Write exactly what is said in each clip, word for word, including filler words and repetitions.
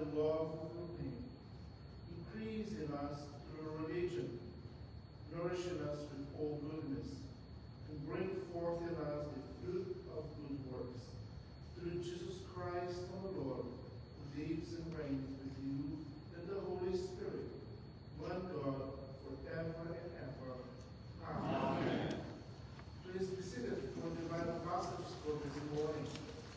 the law of fulfilling. Increase in us through religion, nourishing us with all goodness, and bring forth in us the fruit of good works. Through Jesus Christ our Lord, who lives and reigns with you and the Holy Spirit, one God, forever and ever. Amen. Amen. Please be seated for the Bible passage for this morning.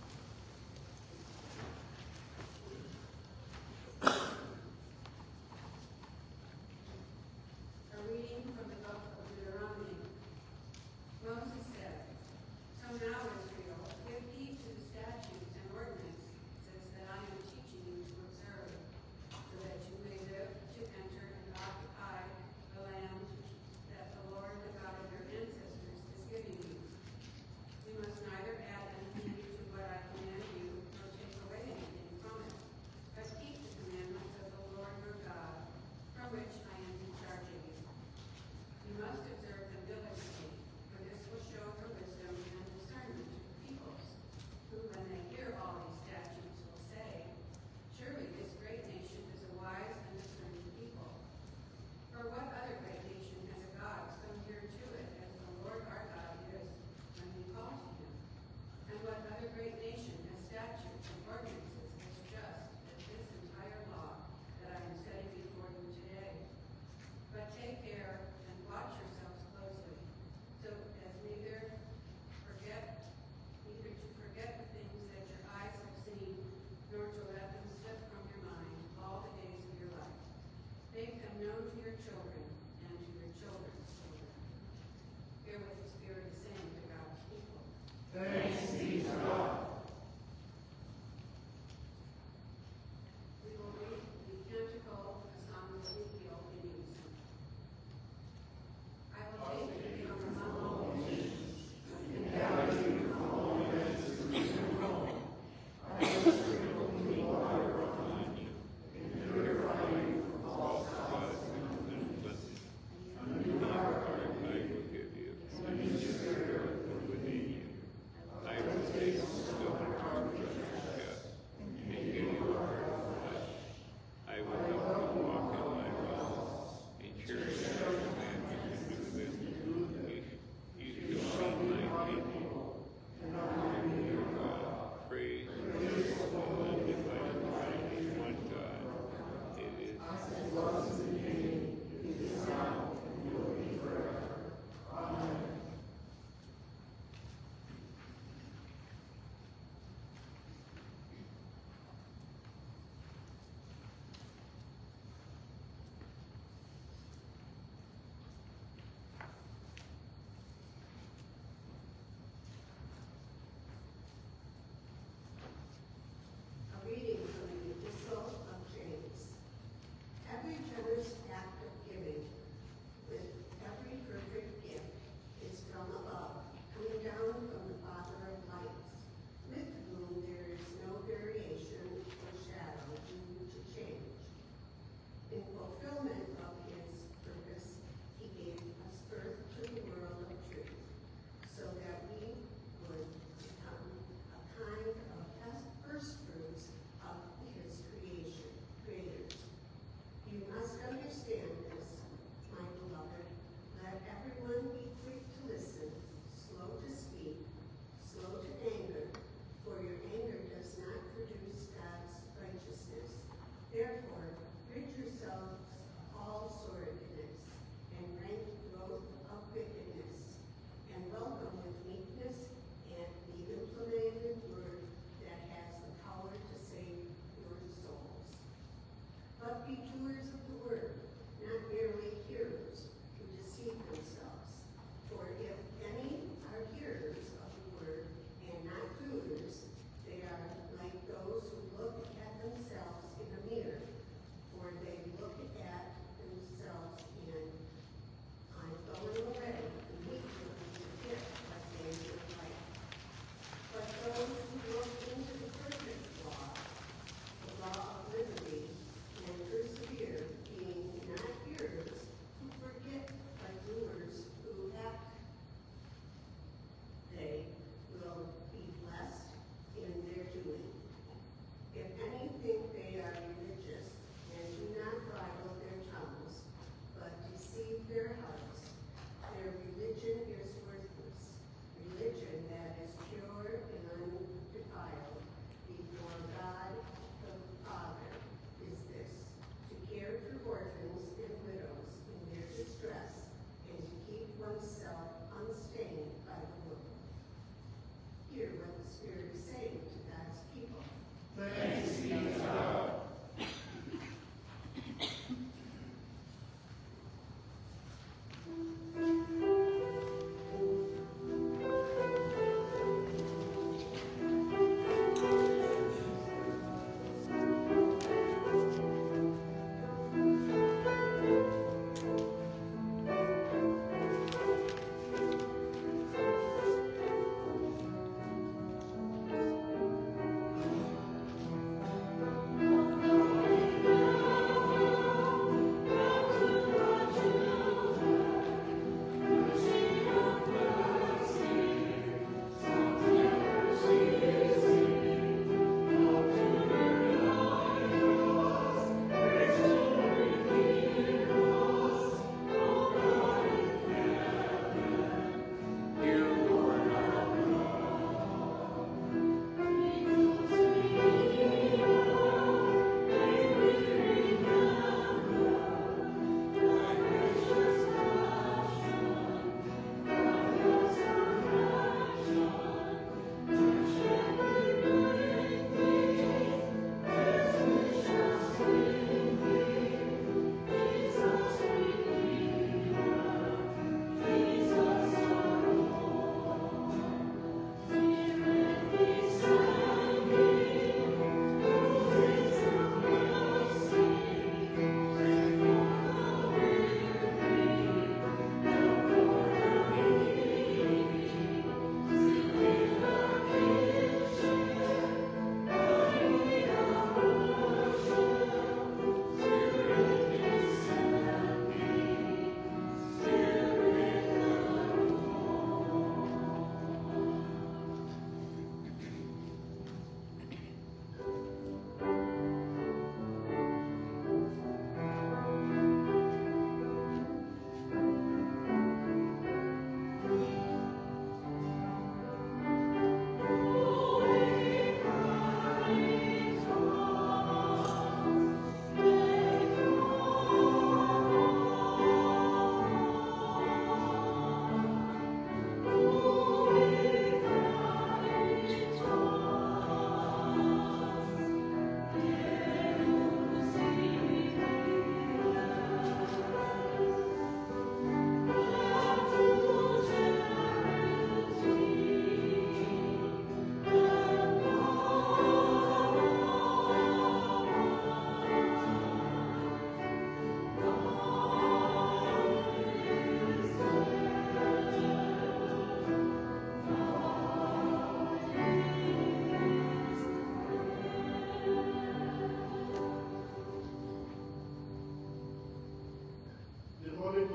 A reading from the book of Deuteronomy. Moses said, "So now, Israel, give heed to the statutes and ordinances that I am teaching you to observe, so that you may live to enter and occupy the land that the Lord, the God of your ancestors, is giving you. You must neither add anything to what I command you, nor take away anything from it, but keep the commandments of the Lord your God, from which I am charging you. You must observe them diligently, for this will show your wisdom and discernment to the peoples, who, when they hear all these statutes, will say, 'Surely this great nation is a wise and discerning people.' For what other great nation has a God so near to it as the Lord our God is when we call to him? And what other great nation has statutes and ordinances as just as this entire law that I am setting before you today? But take care and watch yourselves closely, so as neither forget, neither to forget the things that your eyes have seen, nor to let them slip from your mind all the days of your life. Make them known to your children and to your children's children." Hear what the Spirit is saying to God's people. Thanks be to God. We will read the canticle, a song of Ezekiel in unison. I will take you from among all nations, and gather you from all lands to live in Rome. I will sprinkle new water upon you, and purify you from all gods and uncleanness. A new heart I will give you, and a new spirit within you. I will take the stone heart of your chest, and give you a heart of flesh. I will help you walk in my laws, and cherish your commandments and do them. You, you shall be my people, and I will be your God. Praise the undivided right, one God. It is as it was in the beginning, it is now, and will be forever. Amen. A reading from the Epistle of James. Every generous act of giving, with every perfect gift, is from above, coming down from the Father of lights, with whom there is no variation or shadow due to change. In fulfillment of his purpose, he gave us birth to the world of truth, so that we would become a kind of first fruits of his creation, creators. You must understand this, my beloved. Let everyone be quick to listen, slow to speak, slow to anger, for your anger does not produce God's righteousness. Therefore, rid yourselves of all sordidness and rank growth of wickedness, and welcome with meekness and the implemented word that has the power to save your souls. But be doers of the word, not merely hearers who deceive themselves. For if any are hearers of the word and not doers, they are like those who look at themselves in a mirror. For they look at themselves and, on going away, immediately forget what they were like. But those who look into the perfect law, the law of liberty, and persevere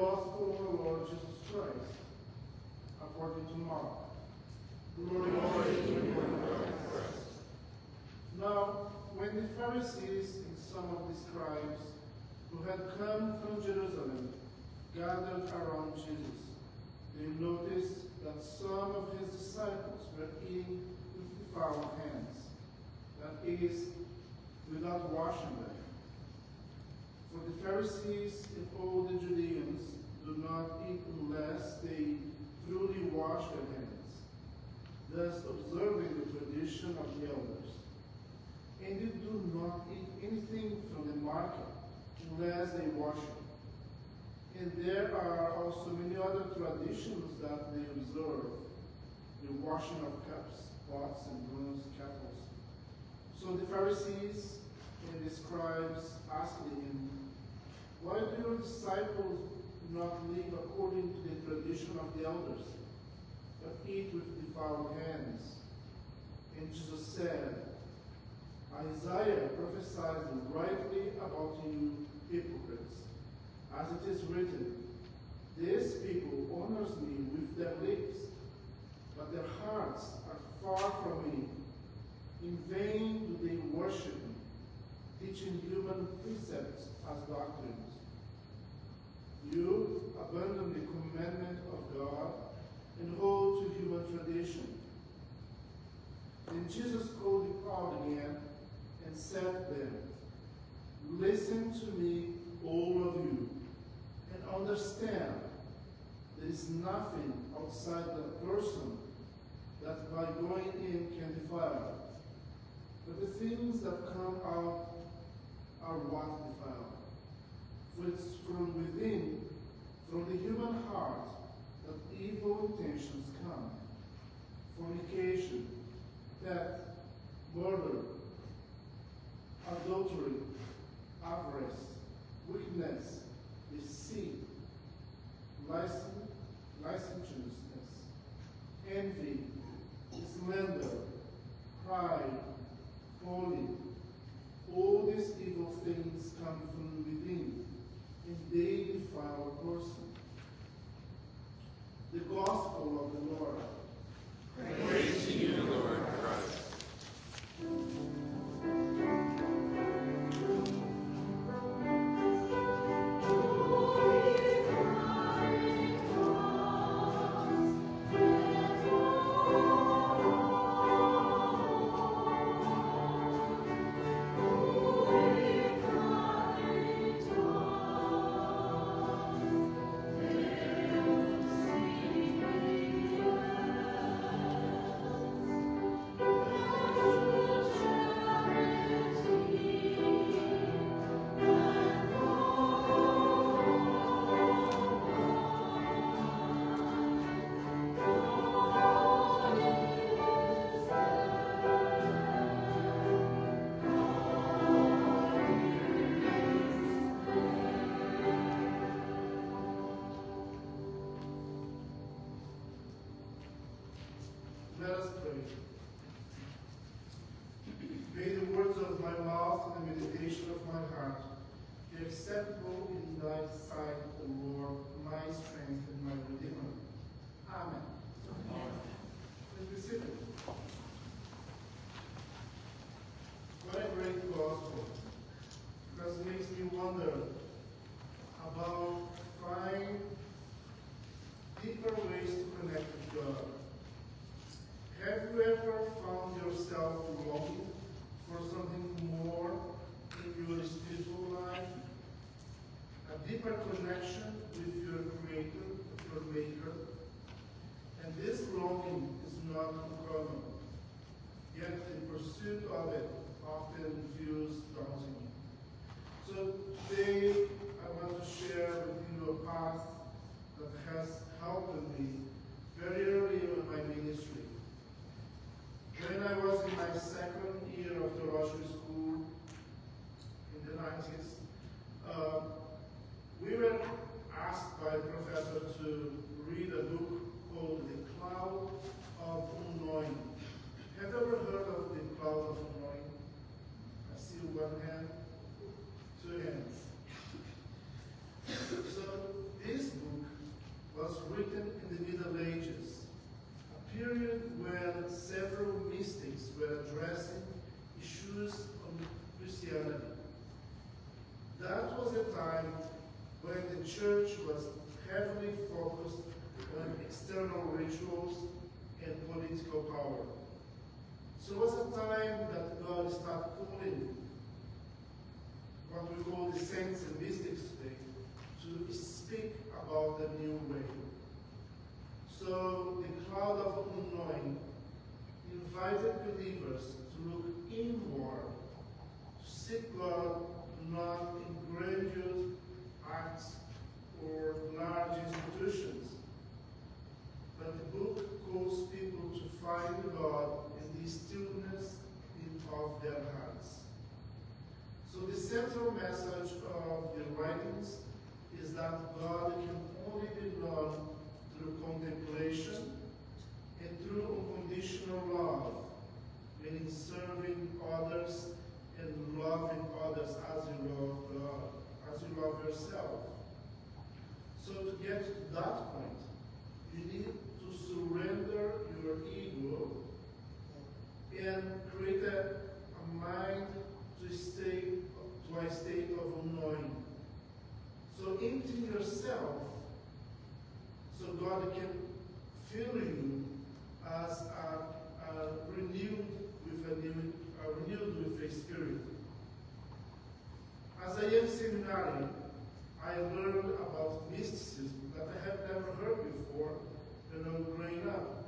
Gospel of our Lord Jesus Christ, according to Mark. Glory to you, Christ. Now, when the Pharisees and some of the scribes who had come from Jerusalem gathered around Jesus, they noticed that some of his disciples were eating with defiled hands, that is, without washing them. For the Pharisees and all the Judeans do not eat unless they truly wash their hands, thus observing the tradition of the elders. And they do not eat anything from the market unless they wash it. And there are also many other traditions that they observe, the washing of cups, pots, and bronze kettles. So the Pharisees and the scribes asked him, "Why do your disciples not live according to the tradition of the elders, but eat with defiled hands?" And Jesus said, "Isaiah prophesied rightly about you hypocrites, as it is written, 'This people honors me with their lips, but their hearts are far from me. In vain do they worship me, teaching human precepts as doctrines. You abandon the commandment of God and hold to human tradition." Then Jesus called the crowd again and said to them, "Listen to me, all of you, and understand there is nothing outside the person that by going in can defile, but the things that come out are what defile. For it's from within, from the human heart, that evil intentions come: fornication, theft, murder, adultery, avarice, wickedness, deceit, licen- licentiousness, envy, slander, pride, folly. All these evil things come from within, and they defile a person." The Gospel of the Lord. Praise to you, Lord Christ. Let us pray. May the words of my mouth and the meditation of my heart be acceptable in thy sight, O Lord, my strength and my Redeemer. Amen. Amen. Please be seated. What a great gospel. Because it makes me wonder about finding deeper ways to connect with God. Have you ever found yourself longing for something more in your spiritual life? A deeper connection with your Creator, your Maker? And this longing is not uncommon, yet the pursuit of it often feels daunting. So today I want to share with you a path that has helped me very early in my ministry. When I was in my second year of theology school in the nineties, uh, we were asked by a professor to read a book called The Cloud of Unknowing. Have you ever heard of The Cloud of Unknowing? I see one hand, two hands. So this That was a time when the church was heavily focused on external rituals and political power. So it was a time that God started calling what we call the saints and mystics today to speak about the new way. So the cloud of unknowing invited believers to look inward, to seek God not in grandiose acts or large institutions, but the book calls people to find God in the stillness of their hearts. So the central message of the writings is that God can only be known through contemplation and through unconditional love, meaning serving others and loving others as you love God, as you love yourself. So to get to that point, you need to surrender your ego and create a, a mind to stay to a state of unknowing. So empty yourself so God can fill you as a, a renewed with a new, a renewed with a spirit. As a young seminarian, I learned about mysticism that I have never heard before when I was growing up.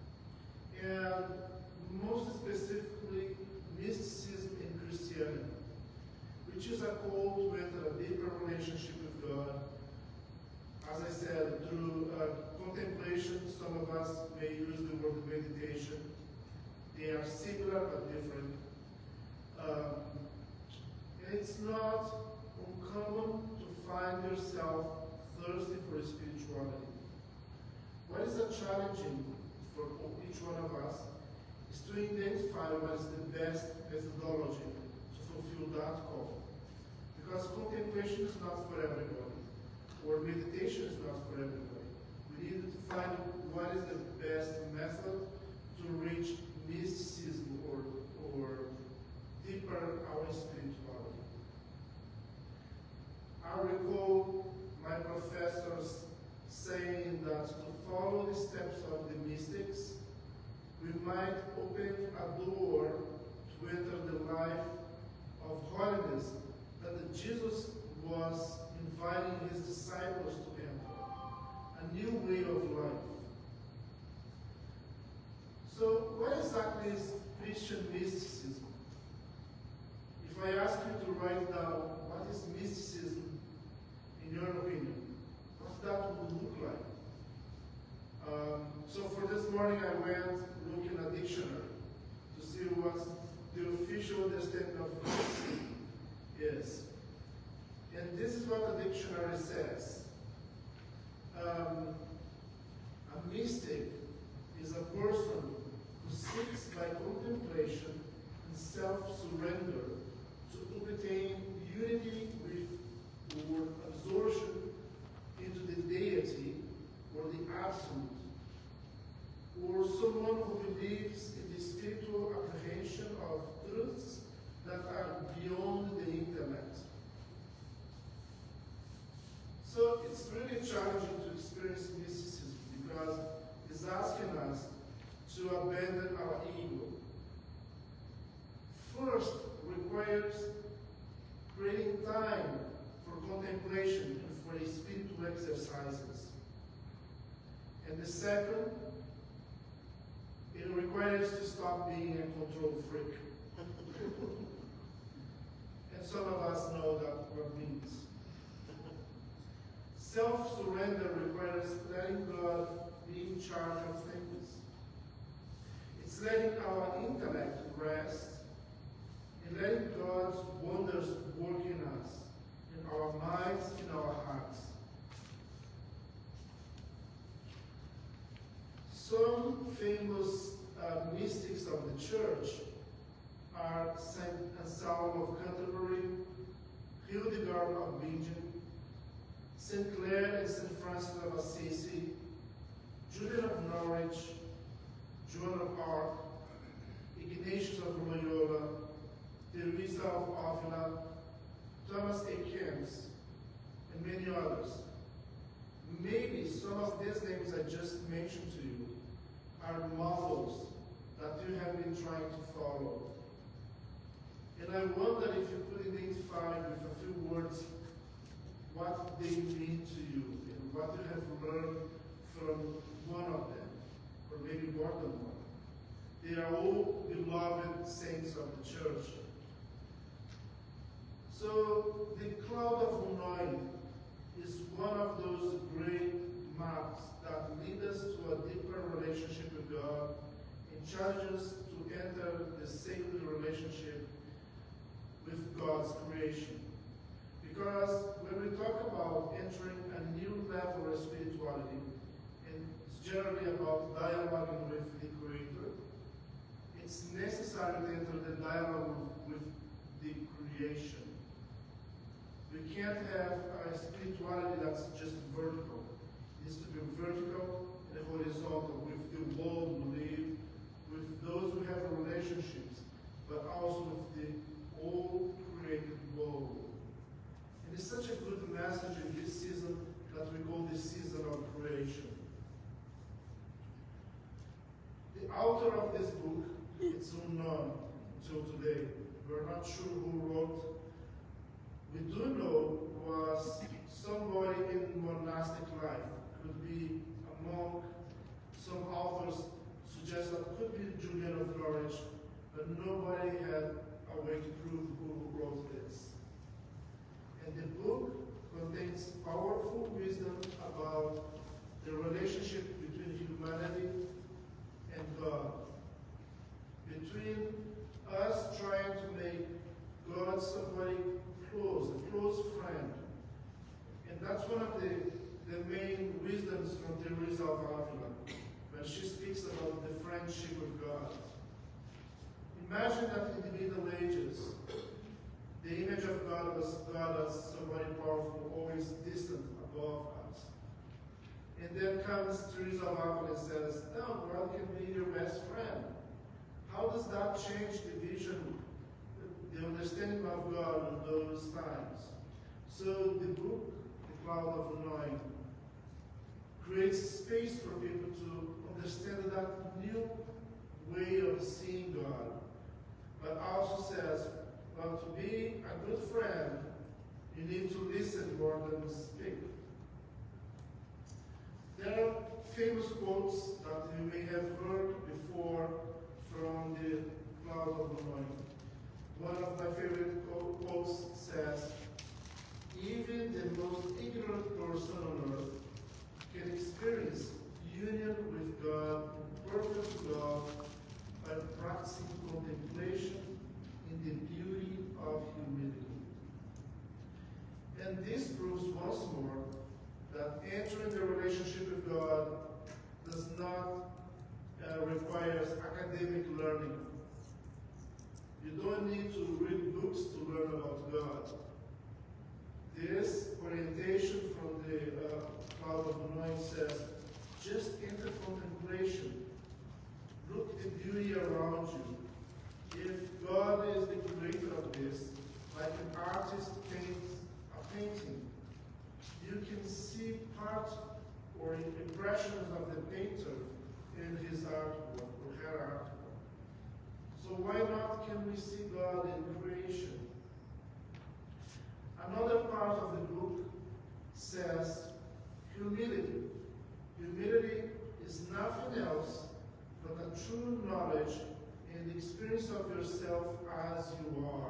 And most specifically, mysticism in Christianity, which is a call to enter a deeper relationship with God. As I said, through uh, contemplation, some of us may use the word meditation. They are similar but different. Um, and it's not uncommon to find yourself thirsty for spirituality. What is a challenging for each one of us is to identify what is the best methodology to fulfill that call. Because contemplation is not for everybody, or meditation is not for everybody. We need to find what is the best method to reach mysticism or, or deeper our spirituality. I recall my professors saying that to follow the steps of the mystics, we might open a door to enter the life of holiness that Jesus was inviting his disciples to enter, a new way of life. So what exactly is Christian mysticism? If I ask you to write down what is mysticism in your opinion, what that would look like? Um, so for this morning I went looking at a dictionary to see what the official understanding of mysticism is. And this is what the dictionary says. Um, a mystic is a person who seeks by contemplation and self-surrender to obtain unity with or absorption into the deity or the absolute, or someone who believes in the spiritual apprehension of truths that are beyond the intellect. So it's really challenging to experience mysticism because it's asking us to abandon our ego. First, requires creating time for contemplation and for spiritual exercises. And the second, it requires to stop being a control freak. And some of us know that what it means. Self-surrender requires letting God be in charge of things. It's letting our intellect rest and letting God's wonders work in us, in our minds, in our hearts. Some famous uh, mystics of the church are Saint Anselm of Canterbury, Hildegard of Bingen, Saint Clare and Saint Francis of Assisi, Julian of Norwich, Joan of Arc, Ignatius of Loyola, Teresa of Avila, Thomas A. Kempis, many others. Maybe some of these names I just mentioned to you are models that you have been trying to follow. And I wonder if you could identify with a few words what they mean to you and what you have learned from one of them, or maybe more than one. They are all beloved saints of the church. So the cloud of anointing is one of those great maps that lead us to a deeper relationship with God and challenges to enter the sacred relationship with God's creation. Because when we talk about entering a new level of spirituality, and it's generally about dialoguing with the Creator, it's necessary to enter the dialogue with the creation. We can't have a spirituality that's just vertical. It needs to be vertical and horizontal with the world we live, with those who have relationships, but also with the all created world. And it's such a good message in this season that we call the season of creation. The author of this book, it's unknown until today. We're not sure who wrote. We do know was somebody in monastic life. Could be a monk. Some authors suggest that could be Julian of Norwich, but nobody had a way to prove who wrote this. And the book contains powerful wisdom about the relationship between humanity and God, between us trying to make God somebody close, a close friend. And that's one of the, the main wisdoms from Teresa of Avila, when she speaks about the friendship with God. Imagine that in the Middle Ages, the image of God was God as somebody powerful, always distant above us. And then comes Teresa of Avila and says, no, God can be your best friend. How does that change the vision, the understanding of God in those times? So the book, The Cloud of Anointing, creates space for people to understand that new way of seeing God, but also says, well, to be a good friend, you need to listen more than speak. There are famous quotes that you may have heard before from the Cloud of Anointing. One of my favorite quotes says, even the most ignorant person on earth can experience union with God in perfect love by practicing contemplation in the beauty of humility. And this proves once more that entering the relationship with God does not uh, require academic learning. You don't need to read books to learn about God. This orientation from the uh, Cloud of Anointing says, just enter contemplation. Look the beauty around you. If God is the creator of this, like an artist paints a painting, you can see part or impressions of the painter in his artwork or her artwork. So why not can we see God in creation? Another part of the book says humility. Humility is nothing else but a true knowledge and the experience of yourself as you are.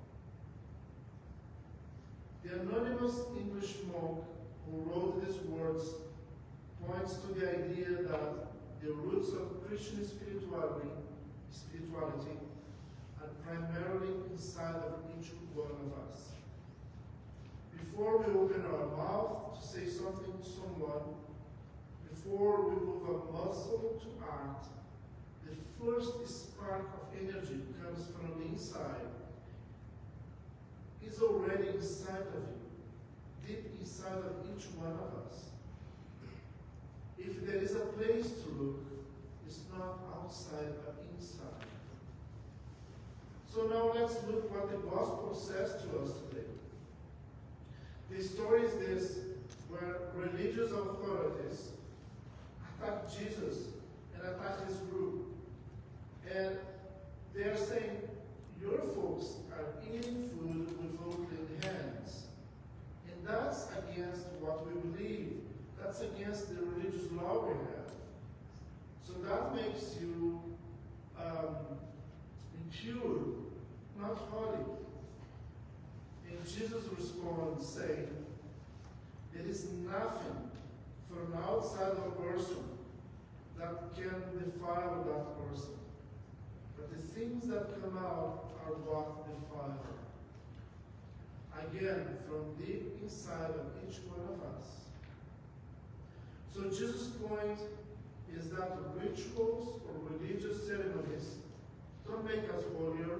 The anonymous English monk who wrote these words points to the idea that the roots of Christian spirituality, spirituality are primarily inside of each one of us. Before we open our mouth to say something to someone, before we move a muscle to act, the first spark of energy comes from the inside. It's already inside of you, deep inside of each one of us. If there is a place to look, it's not outside but inside. So now let's look what the gospel says to us today. The story is this: where religious authorities attack Jesus and attack his group. And they are saying, your folks are eating food with unclean hands. And that's against what we believe. That's against the religious law we have. So that makes you um, impure, not holy. And Jesus responds saying, there is nothing from outside a person that can defile that person. But the things that come out are what defile. Again, from deep inside of each one of us. So Jesus' point is that rituals or religious ceremonies don't make us holier.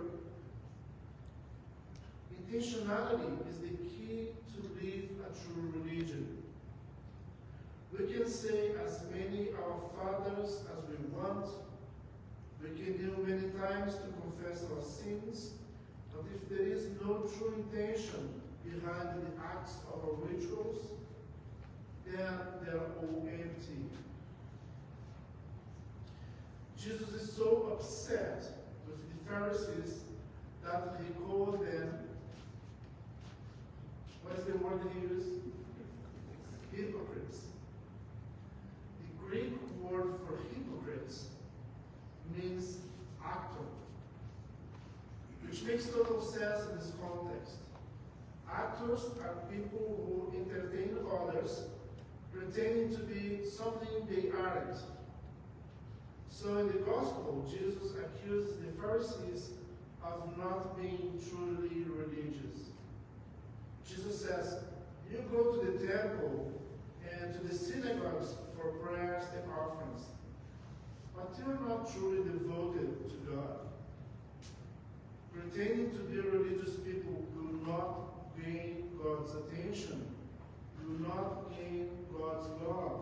Intentionality is the key to live a true religion. We can say as many Our Fathers as we want. We can kneel many times to confess our sins. But if there is no true intention behind the acts of our rituals, then they are all empty. Jesus is so upset with the Pharisees that he called them, what is the word he used? Hypocrites. The Greek word for hypocrites means actor, which makes total sense in this context. Actors are people who entertain others, pretending to be something they aren't. So in the Gospel, Jesus accuses the Pharisees of not being truly religious. Jesus says, you go to the temple and to the synagogues for prayers and offerings, but you are not truly devoted to God. Pretending to be religious people will not gain God's attention, will not gain God's love.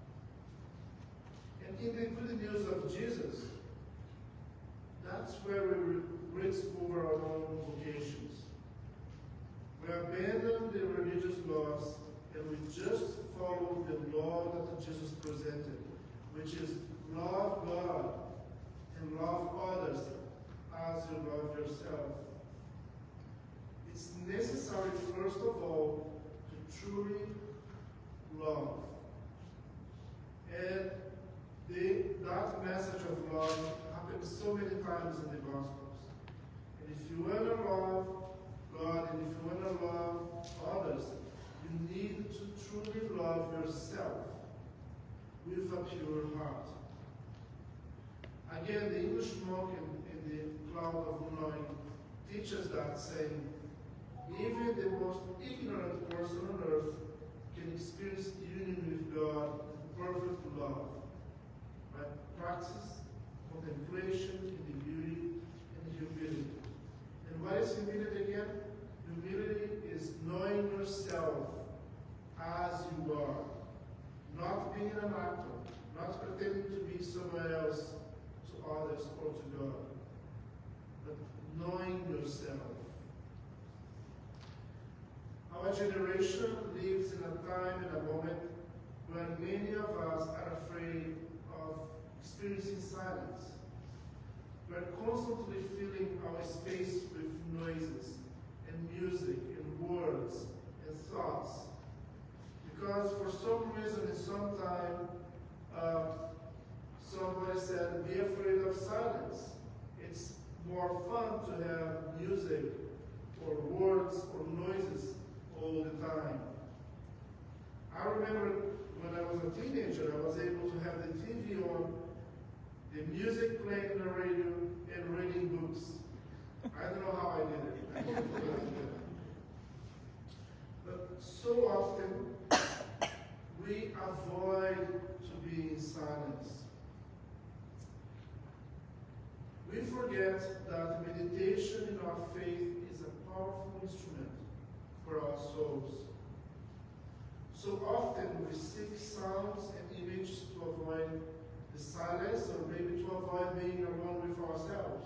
And in the good news of Jesus, that's where we risk over our own vocations. We abandon the religious laws and we just follow the law that Jesus presented, which is love God and love others as you love yourself. It's necessary, first of all, to truly love. And the, that message of love happens so many times in the Gospels. And if you want to love God and if you want to love others, you need to truly love yourself with a pure heart. Again, the English monk in, in the Cloud of Knowing teaches that, saying, even the most ignorant person on earth can experience union with God in perfect love by praxis, contemplation in the beauty and humility. And what is humility again? Humility is knowing yourself as you are, not being an actor, not pretending to be someone else to others or to God, but knowing yourself. Our generation lives in a time and a moment where many of us are afraid of experiencing silence. We're constantly filling our space with noises and music and words and thoughts. Because for some reason in some time, uh, somebody said, be afraid of silence. It's more fun to have music or words or noises all the time. I remember when I was a teenager, I was able to have the T V on, the music playing on the radio, and reading books. I don't know how I did it. I did it. But so often, we avoid to be in silence. We forget that meditation in our faith is a powerful instrument for our souls. So often we seek sounds and images to avoid the silence, or maybe to avoid being alone with ourselves.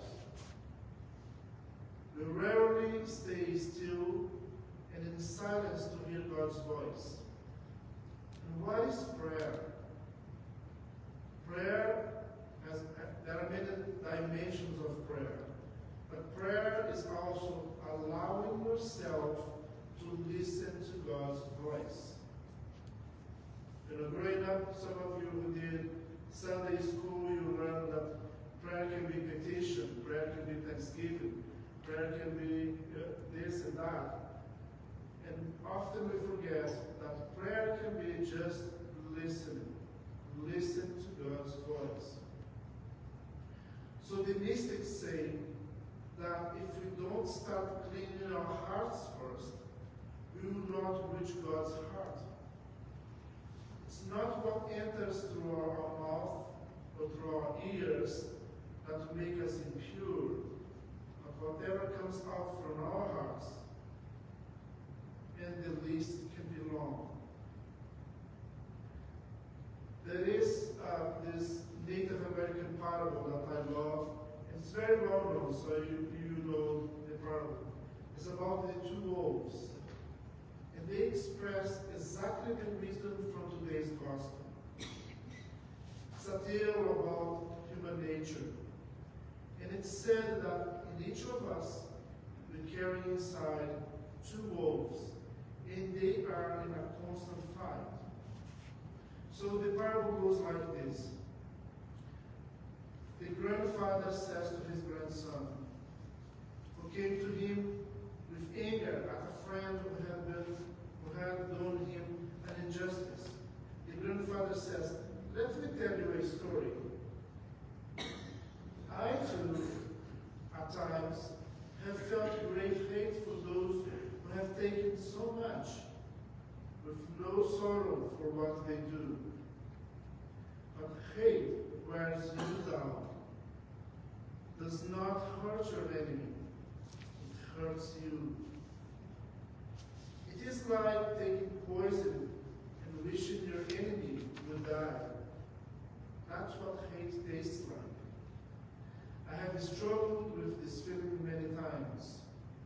We rarely stay still and in silence to hear God's voice. And what is prayer? Prayer has, there are many dimensions of prayer. But prayer is also allowing yourself to listen to God's voice. You know, growing up, some of you who did Sunday school, you learned that prayer can be petition, prayer can be thanksgiving, prayer can be uh, this and that. And often we forget that prayer can be just listening. Listen to God's voice. So the mystics say that if we don't start cleaning our hearts first, we will not reach God's heart. It's not what enters through our mouth or through our ears that will make us impure, but whatever comes out from our hearts, and the least can belong. There is uh, this Native American parable that I love. It's very well known, so you, you know the parable. It's about the two wolves. And they express exactly the wisdom from today's gospel. It's a tale about human nature. And it's said that in each of us, we carry inside two wolves, and they are in a constant fight. So the parable goes like this. The grandfather says to his grandson, who came to him with anger at a friend who had, been, who had done him an injustice. The grandfather says, let me tell you a story. I too, at times, have felt great hate for those who have taken so much, with no sorrow for what they do. But hate wears you down, does not hurt your enemy, it hurts you. It is like taking poison and wishing your enemy would die. That's what hate tastes like. I have struggled with this feeling many times.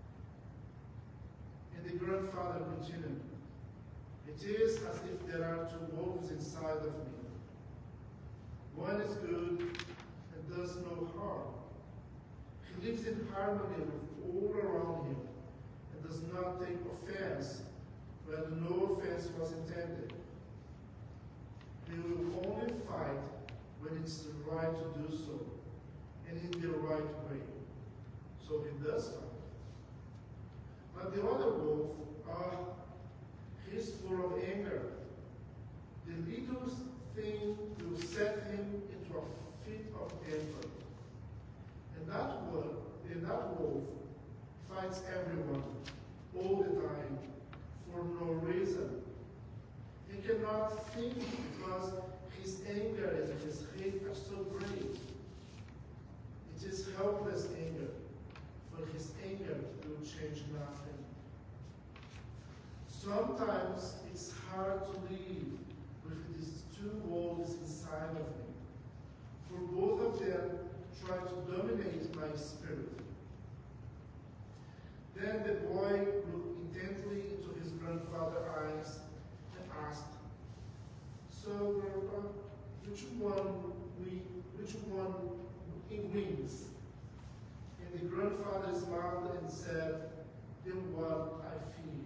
And the grandfather continued, it is as if there are two wolves inside of me. One is good and does no harm. He lives in harmony with all around him and does not take offense when no offense was intended. He will only fight when it's right to do so, and in the right way. So he does fight. But the other wolf, uh, he's full of anger. The littlest thing will set him into a fit of temper. And that wolf, and that wolf fights everyone, all the time, for no reason. He cannot think because his anger and his hate are so great. It is helpless anger, for his anger will change nothing. Sometimes it's hard to live with these two wolves inside of me, for both of them try to dominate my spirit. Then the boy looked intently into his grandfather's eyes and asked, so, Grandpa, which one we, which one wins? And the grandfather smiled and said, the one I feed.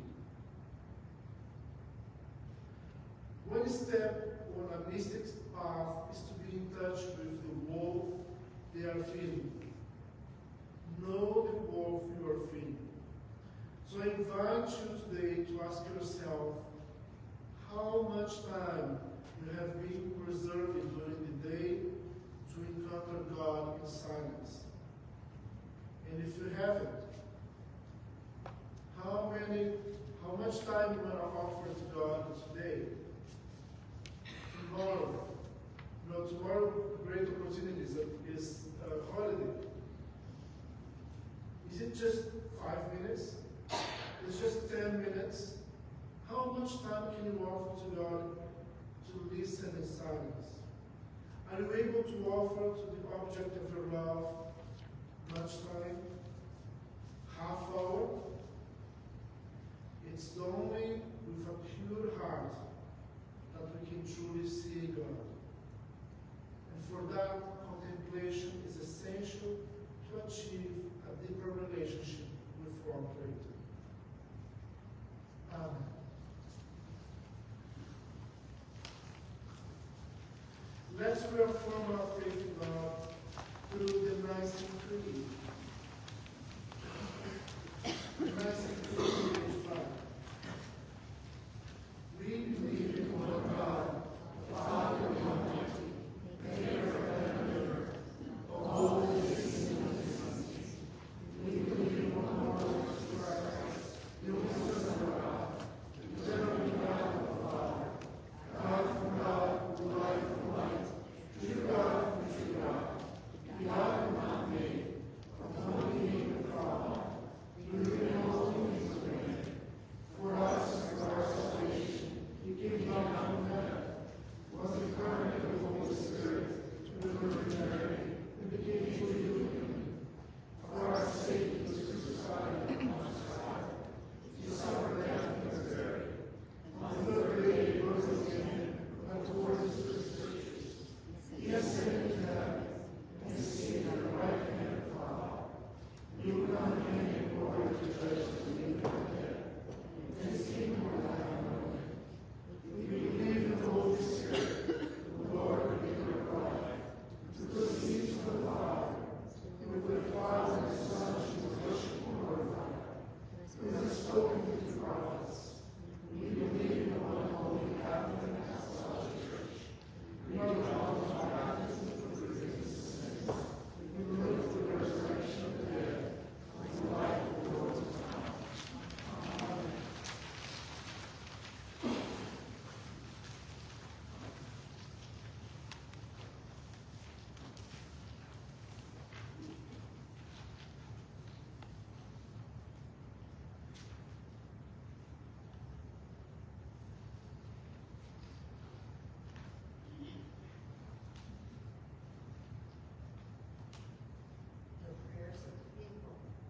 One step on a mystic's path is to be in touch with the wolf they are feeding. Know the wolf you are feeding. So I invite you today to ask yourself how much time you have been preserving during the day to encounter God in silence. And if you haven't, how many, how much time you want to offer to God today? Tomorrow. You know, tomorrow, great opportunity is a, is a holiday. Is it just five minutes? It's just ten minutes? How much time can you offer to God to listen in silence? Are you able to offer to the object of your love much time? Half hour? It's only with a pure heart that we can truly see God. And for that, contemplation is essential to achieve a deeper relationship with our Creator. Amen. Let's reaffirm our faith in God through the Nicene Creed. The Nicene Creed, page five. We believe in one God, Father Almighty, maker of heaven and earth, of all that is seen and unseen. We believe in one Lord Jesus Christ, the only Son of God, the eternal God of the Father, God from God, light from light, true God from true God, begotten and not made, of one being the Father, through whom all things were made. For us and for our salvation, He came down from heaven, was incarnate of the Holy Spirit, of the Virgin Mary, and became fully human. For our sake, He was crucified and crucified. He suffered death and was buried. On the third day, He rose again, according to the Scriptures. He ascended to heaven, and is seated at the right hand of the Father. He will come again in glory to judge the living and the dead, and His kingdom will have no end. We believe in the Holy Spirit, the Lord, the giver of life, who proceeds from the Father, with the Father and the Son, who is worshipped and glorified, who has spoken to the prophets. We believe in one holy Catholic and Apostolic Church. We acknowledge the baptism for forgiveness of sins. We look for the resurrection of the dead and the life of the world to come. Amen. The prayers of the people.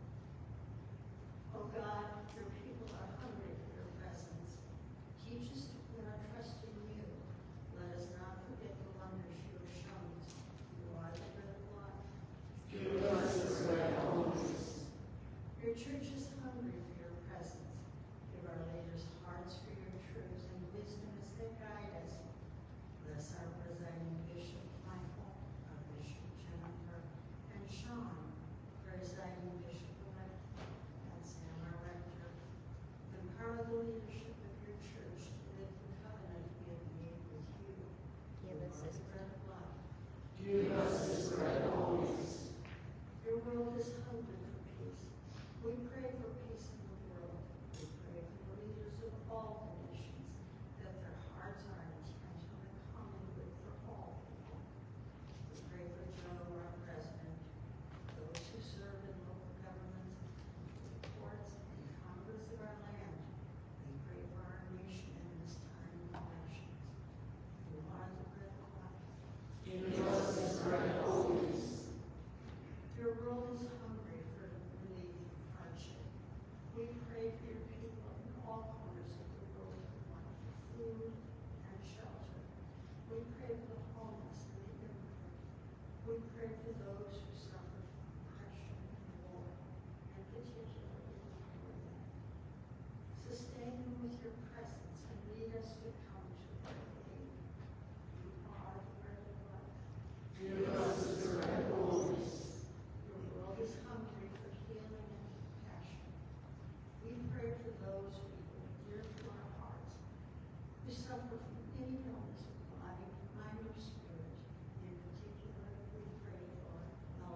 Oh God, your people are hungry for your presence. Teach us to put our trust in you. Let us not forget the wonders you have shown us. You are the bread of life. Give us this bread always. Your church is hungry for your presence. Give our leaders hearts for your truths and wisdom as they guide us. Bless our presiding Bishop Michael, our Bishop Jennifer, and Sean, presiding Bishop-elect, and Sam, our rector. Empower the leadership of your church to live the covenant we have made with you. Give us this bread of life. Give us this bread always. Your world is hungry for peace. We pray for peace in the world. We pray for the leaders of all the nations, that their hearts are intent on the common good for all people. We pray for Joe, our president, those who serve in local governments, the courts and Congress of our land. We pray for our nation in this time of elections. You are the bread of life. Give us this bread always. Your world is hungry for relief from hardship. We pray for your people in all corners of the world who want food and shelter. We pray for the homeless and the immigrant. We pray for those who suffer from oppression and war, and particularly the poor men. Sustain them with your presence and lead us to come to their aid. You are the bread of life. Give us this bread always. Your world is hungry for healing and compassion. We pray for those people dear to our hearts who suffer from any illness of body, mind, or spirit. In particular, we pray for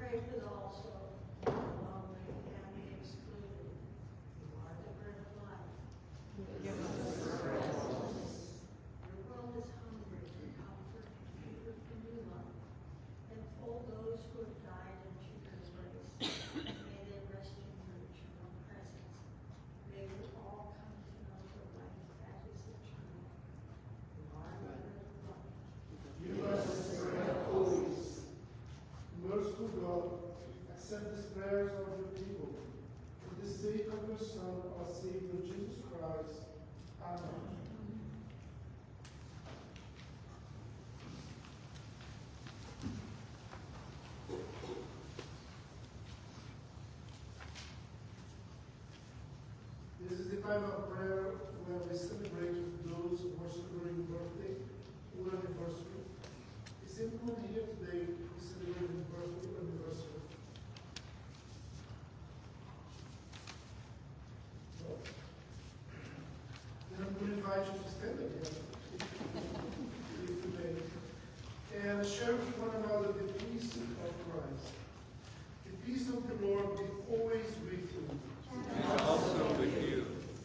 pray for those who are lonely and the excluded. You are the bread of life. Give us Your world is hungry for comfort, truth, and new love. And fold those who have died into your embrace. May they rest in your eternal presence. May we all come to know the life that is eternal. You are the bread of life. Give us this bread always. Merciful God, accept these prayers of your people. For the sake of your Son, our Savior Jesus Christ. Amen. This is the time of prayer where we celebrate with those who are celebrating birthday or anniversary. Is anyone here today who is celebrating birthday or anniversary? No. Then I'm going to invite you to stand again, if you may, and share with one another the peace of Christ. The peace of the Lord be always with you. and also with you.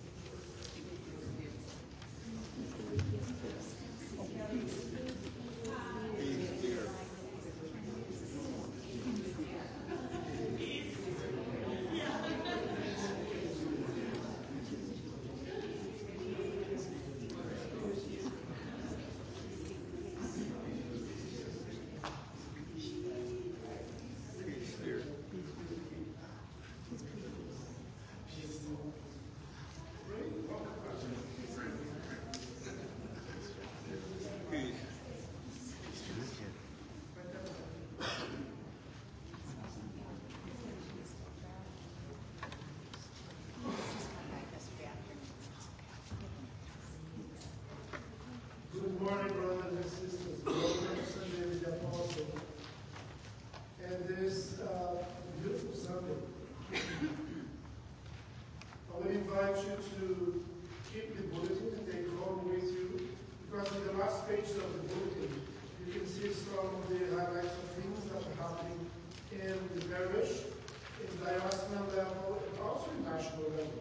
Peace, dear. Peace, dear. Peace. Good morning, brothers and sisters. Welcome to Sunday with the Apostle. And this uh, beautiful Sunday, I would invite you to keep the bulletin and take home with you, because in the last page of the bulletin, you can see some of the highlights of things that are happening in the parish, in diocesan level, and also in national level.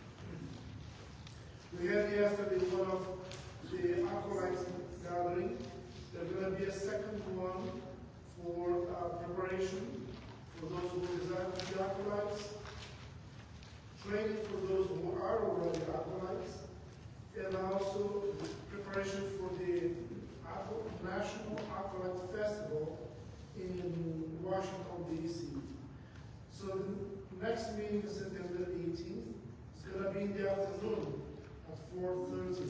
We had yesterday one of the acolytes gathering. There's going to be a second one for uh, preparation for those who desire to be acolytes, training for those who are already acolytes, and also preparation for the National Acolyte Festival in Washington, D C So the next meeting is September eighteenth. It's going to be in the afternoon at four thirty.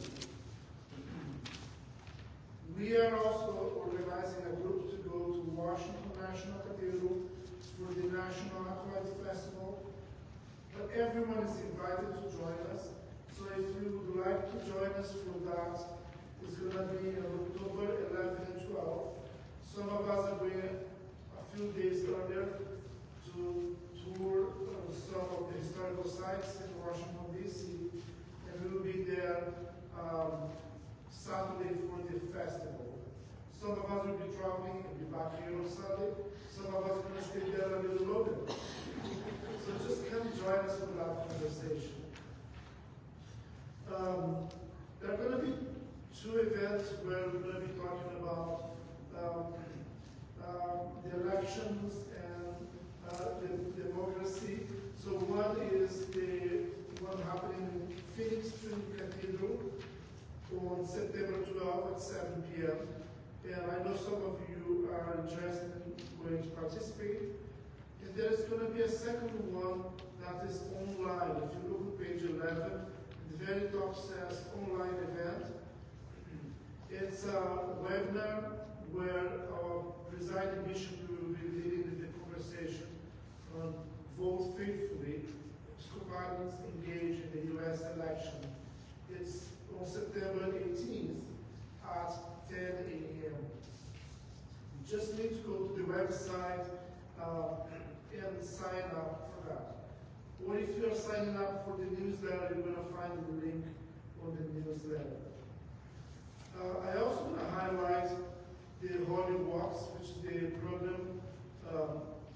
We are also organizing a group to go to Washington National Cathedral for the National Acolyte Festival. But everyone is invited to join us. So if you would like to join us for that, it's going to be on October eleventh and twelfth. Some of us are going a few days earlier to tour uh, some of the historical sites in Washington, D C And we will be there um, Saturday for the festival. Some of us will be traveling and be back here on Sunday. Some of us are going to stay there a little longer. So just come join us for that conversation. Um, there are going to be two events where we're going to be talking about um, um, the elections and uh, the democracy. So one is the one happening in Phoenix Trinity Cathedral on September twelfth at seven p m And I know some of you are interested in going to participate. And there's going to be a second one that is online. If you look at page eleven, the very top says online event. It's a webinar where our presiding bishop will be leading the conversation on vote faithfully, Episcopalians engaged in the U S election. It's on September eighteenth at ten a m You just need to go to the website uh, and sign up for that. Or if you're signing up for the newsletter, you're going to find the link on the newsletter. Uh, I also want to highlight the Holy Walks, which is the program um, to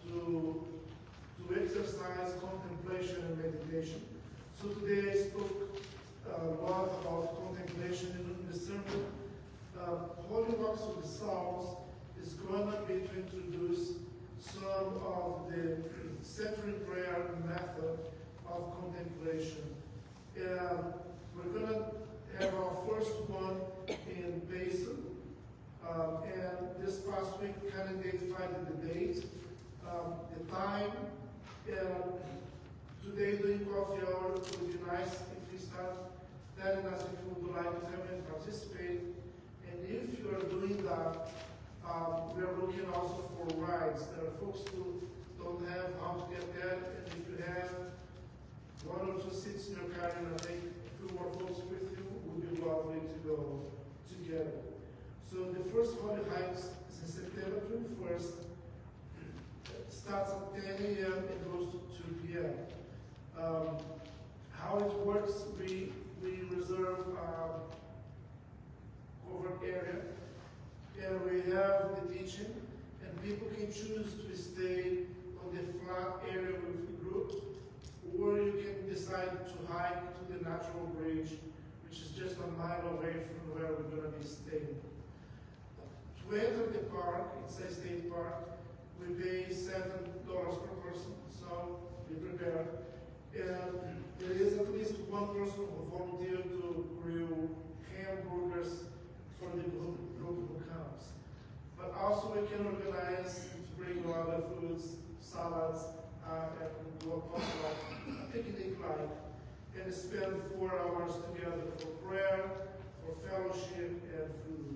to, to exercise contemplation and meditation. So today I spoke a lot about contemplation in the sermon. Uh, Holy Walks of the Psalms is going to be to introduce some of the central prayer method of contemplation. And we're going to have our first one in Basil. Um, and this past week we kind of identified the date, um, the time, and today during coffee hour it would be nice if you start telling us if you would like to come and participate. And if you are doing that, um, we are looking also for rides. There are folks who don't have how to get there, and if you have one or two seats in your car and I think a few more folks with you, it would be lovely to go together. So the first Holy Hikes is in September twenty-first. It starts at ten A M and goes to two P M Um, how it works, we, we reserve a covered area, and we have the teaching, and people can choose to stay on the flat area with the group, or you can decide to hike to the natural bridge, which is just a mile away from where we're going to be staying. To enter the park, it's a state park, we pay seven dollars per person, so be prepared. And there is at least one person who volunteered to grill hamburgers for the group who comes. But also we can organize to bring other foods, salads, uh, and do a potluck, a picnic like, and spend four hours together for prayer, for fellowship, and food.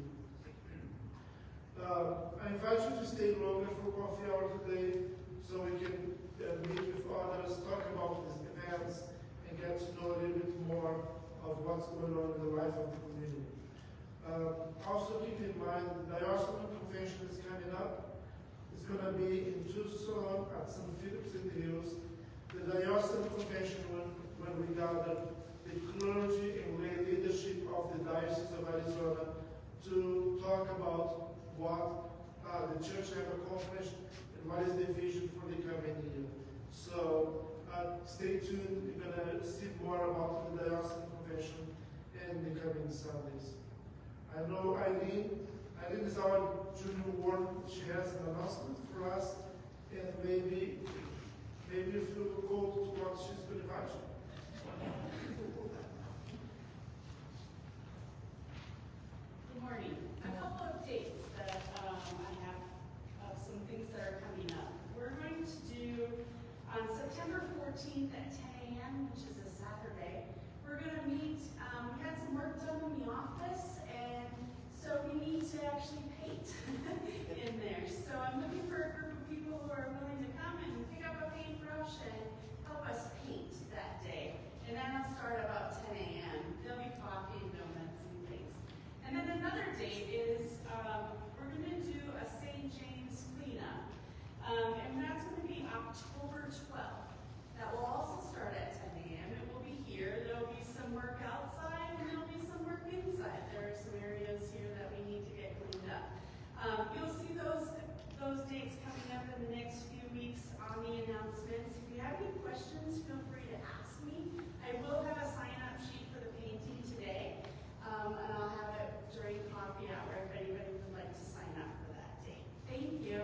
Uh, I invite you to stay longer for coffee hour today so we can uh, meet with others, talk about these events, and get to know a little bit more of what's going on in the life of the community. Uh, also keep in mind the Diocese Convention is coming up. It's going to be in Tucson at Saint Philip's in the Hills. The Diocese Convention, when, when we gather the clergy and lay leadership of the Diocese of Arizona to talk about what uh, the church have accomplished and what is the vision for the coming year. So uh, stay tuned. You're going to see more about the Diocese Convention in the coming Sundays. I know Eileen, Eileen is our junior ward. She has an announcement for us, and maybe, maybe if you go to what she's going to invite you. Good morning. A couple of dates that um, I have of some things that are coming up. We're going to do on September fourteenth at ten A M, which is a Saturday. We're going to meet. Um, we had some work done in the office, and so we need to actually paint in there. So I'm looking for a group of people who are willing to come and pick up a paintbrush and help us paint that day. And that'll start about ten A M There'll be coffee and donuts and things. And then another date is um, we're going to do a Saint James cleanup. Um, and that's going to be October twelfth. That will also start at ten A M It will be here. There'll be some work outside and there'll be some work inside. There are some areas here that we need to get cleaned up. Um, you'll see those, those dates coming up in the next few weeks on the announcements. If you have any questions, feel free to ask me. I will have a sign-up sheet for the painting today, um, and I'll have it during coffee hour if anybody would like to sign up for that date. Thank you.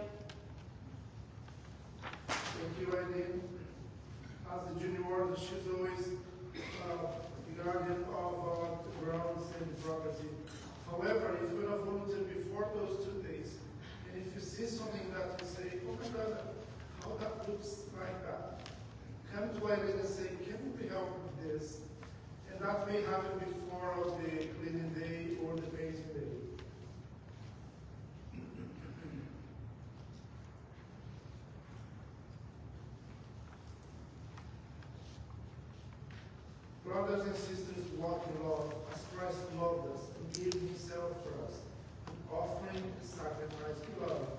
Thank you, Eileen. As the junior ward, she's always uh, the guardian of uh, the grounds and the property. However, if you're not volunteer before those two days, and if you see something that you say, oh my God, how that looks like that, come to Eileen and say, can we help with this? And that may happen before the cleaning day or the painting day. Brothers and sisters, walk in love as Christ loved us and gave himself for us, offering a sacrifice to love.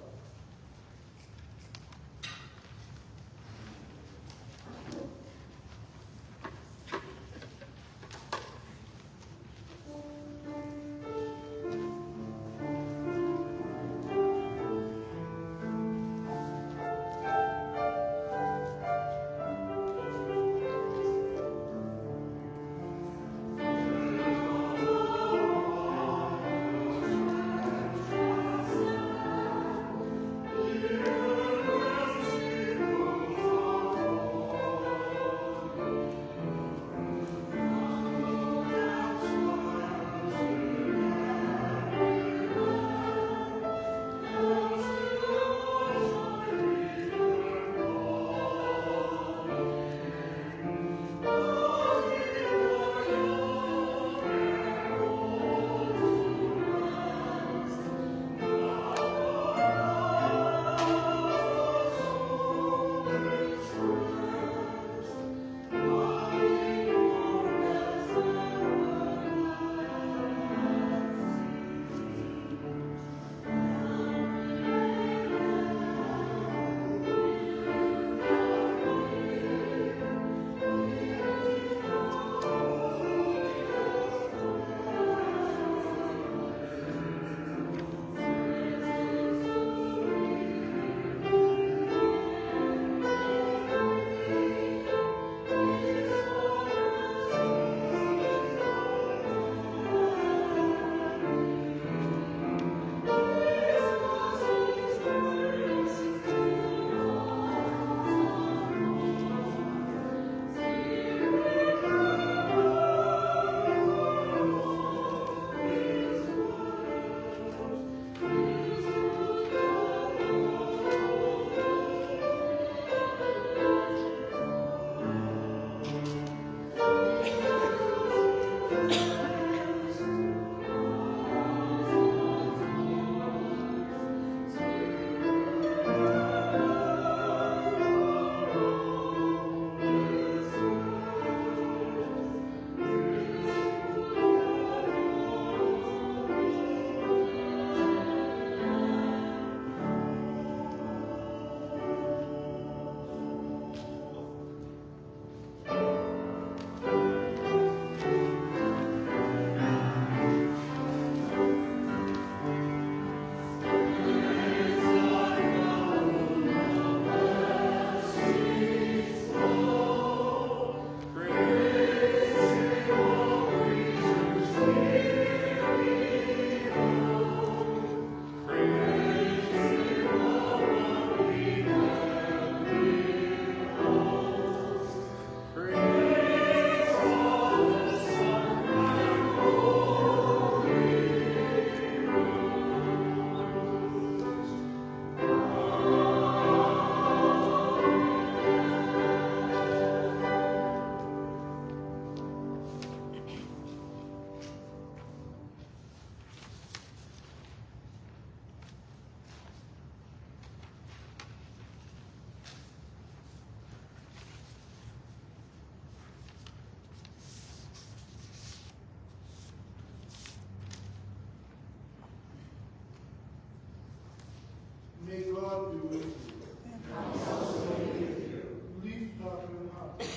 May God be with you. And also with you. Lift up your hearts.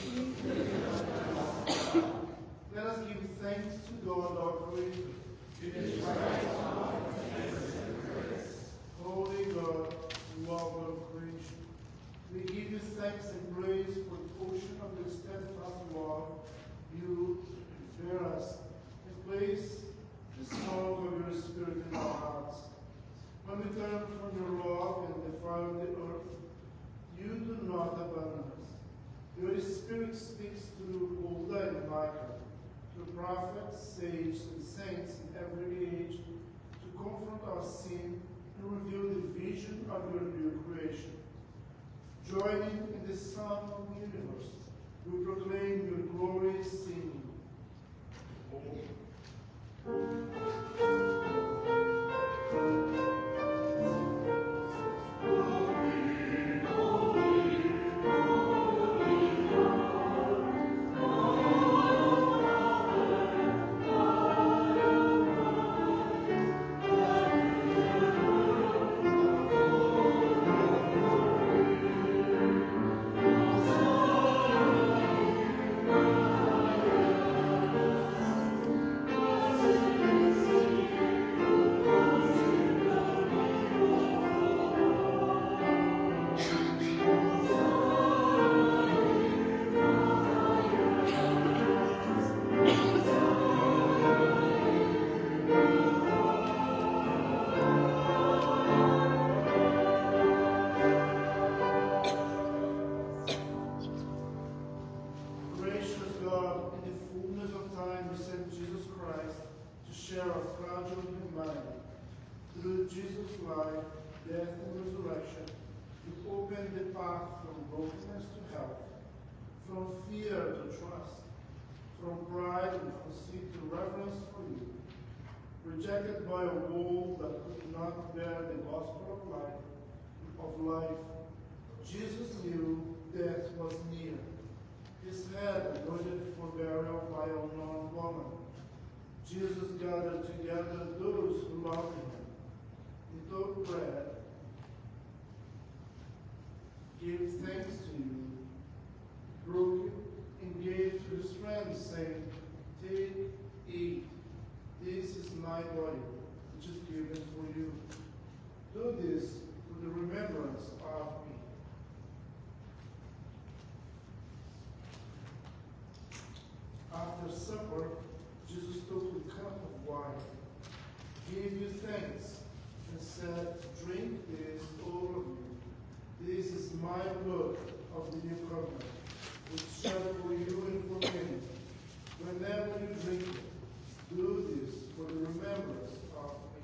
Let us give thanks to God our Creator. It is right, honor, thanks, and praise. Holy God, lover of creation, we give you thanks and praise for the ocean of your steadfast love you bear us, and place the song of your Spirit in our hearts. When we turn from your love and the fire of the earth, you do not abandon us. Your Spirit speaks through Huldah and Micah, through prophets, sages, and saints in every age, to confront our sin and reveal the vision of your new creation. Joining in the Son of the universe, we proclaim your glorious singing. Through Jesus' life, death, and resurrection, you opened the path from brokenness to health, from fear to trust, from pride and conceit to reverence for you. Rejected by a world that could not bear the gospel of life, of life, Jesus knew death was near. His head anointed for burial by a unknown woman. Jesus gathered together those who loved him. He took bread, gave thanks to you, broke it, and gave to his friends, saying, "Take, eat. This is my body, which is given for you. Do this for the remembrance of me." After supper, Jesus took the cup of wine, gave you thanks, and said, "Drink this, all of you. This is my blood of the new covenant, which is shed for you and for many. Whenever you drink it, do this for the remembrance of me."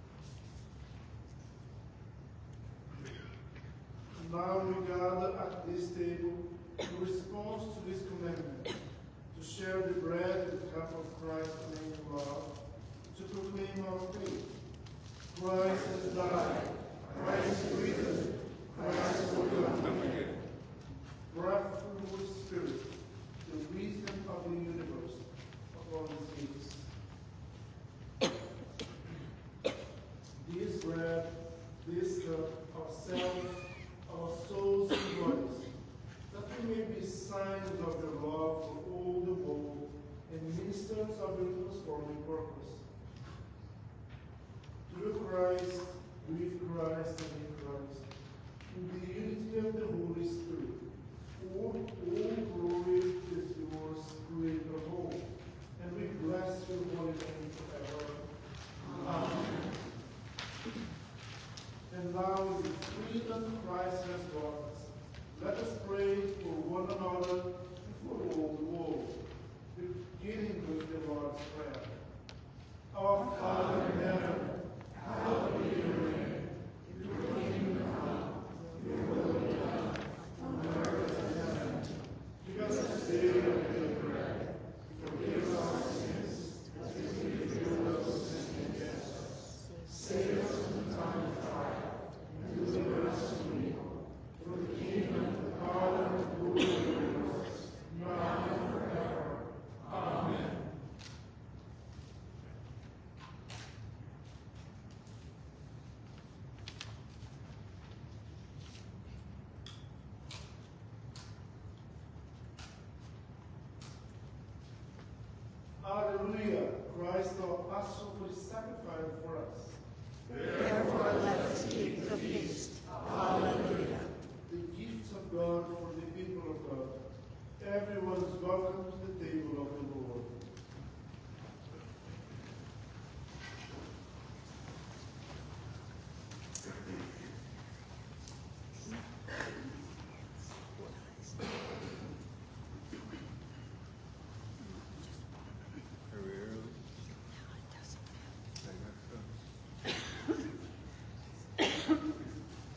And now we gather at this table in response to this commandment, to share the bread and the cup of Christ's in love, to proclaim our faith. Christ has died. Christ is risen. Christ will come again. Breath from the Holy Spirit, the wisdom of the universe, upon his gates. This bread, this cup, ourselves, our souls and bodies, that we may be signs of your love for all the world and ministers of your transforming purpose. Through Christ, with Christ, and in Christ, in the unity of the Holy Spirit, all, all glory is yours, Creator of all, and we bless your holy name forever. Amen. And now, with the freedom Christ has brought us, let us pray for one another and for all the world, beginning with the Lord's Prayer. Our Father in heaven, hallowed be your name. Your kingdom come, your will be done, on earth Hallelujah. Christ our Passover is sacrificed for us. Therefore let us keep the feast. Hallelujah. The gifts of God for the people of God. Everyone is welcome to the table of the Lord. Are we early? I got some.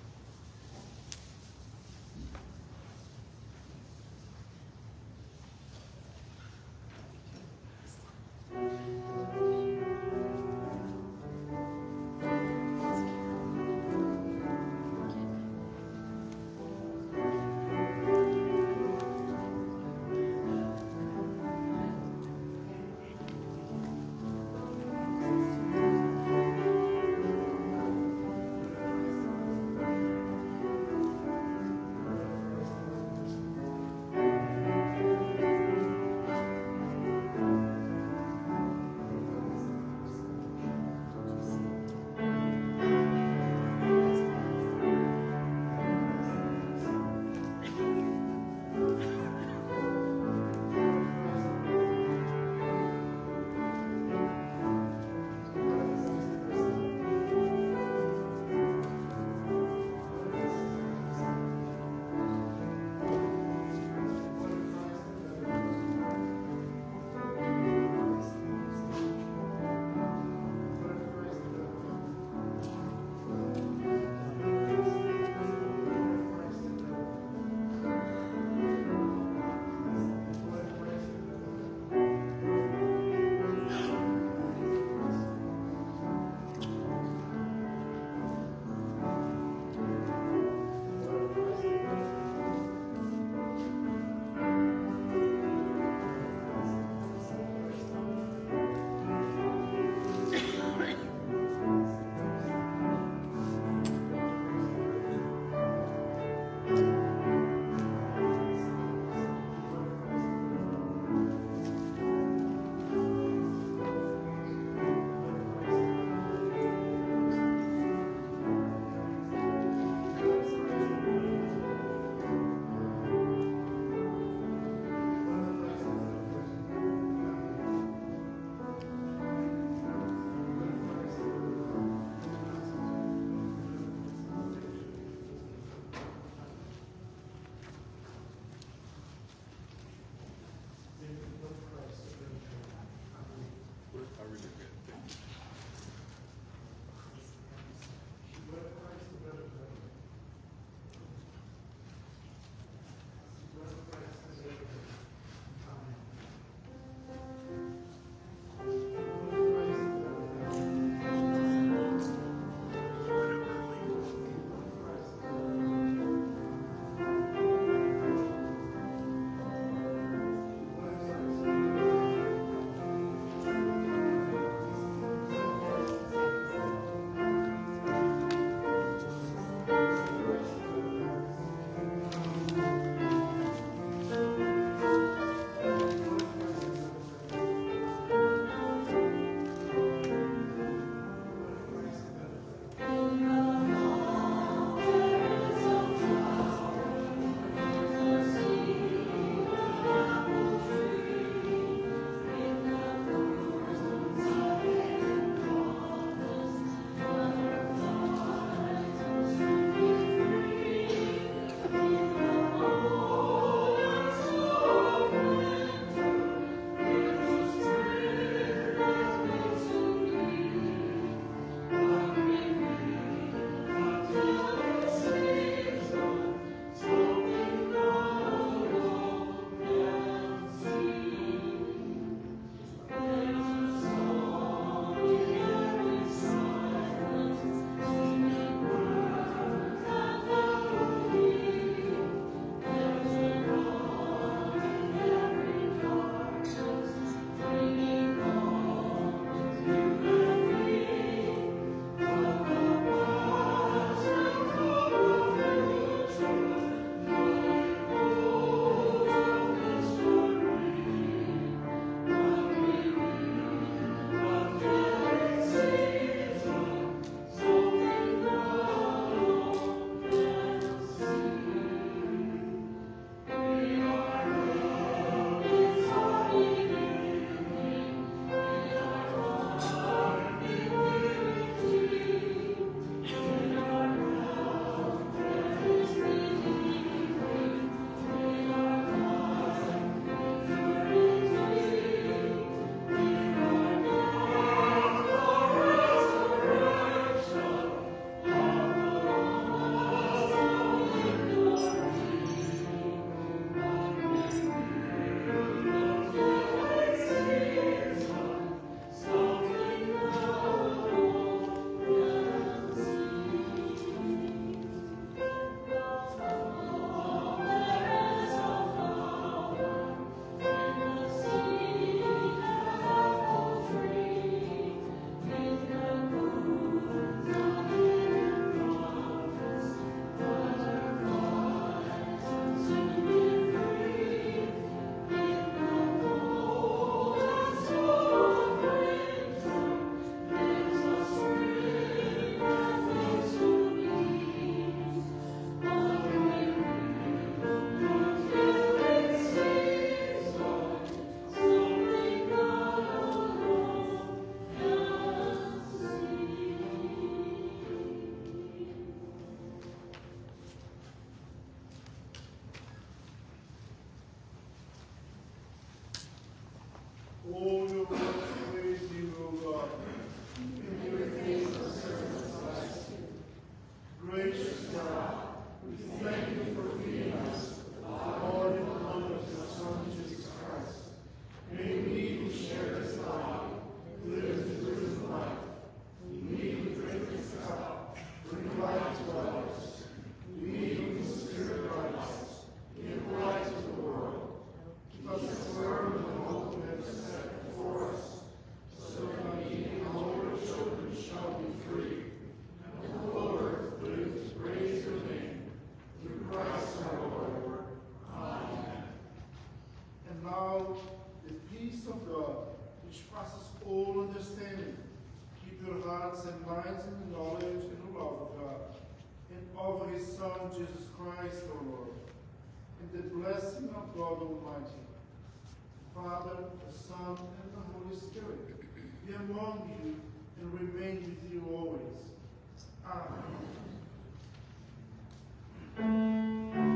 All your works praise you, O God. And your faithful servants bless you. Gracious God, we thank you for feeding us with the body and blood of your Son, Jesus Christ. May we who share his body live his risen life. We who drink his cup bring life to others. We who the Spirit guides give light to the world. Keep us firm in the hope you have set before us, so that we and all your children shall be free. And the whole earth live to praise your name. Through Christ our Lord. Amen. And now, the peace of God, which passes all understanding, keep your hearts and minds in the knowledge and the love of God, and of his Son, Jesus Christ our Lord. And the blessing of God Almighty, the Father, the Son, and the Holy Spirit, be among you and remain with you always. Amen.